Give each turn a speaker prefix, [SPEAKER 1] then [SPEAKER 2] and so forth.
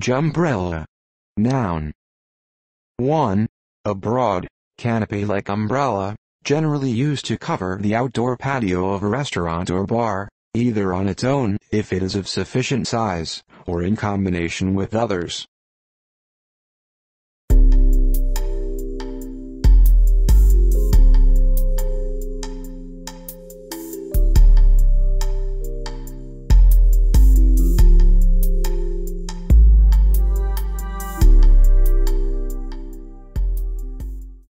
[SPEAKER 1] Jumbrella. Noun. 1. A broad, canopy-like umbrella, generally used to cover the outdoor patio of a restaurant or bar, either on its own, if it is of sufficient size, or in combination with others.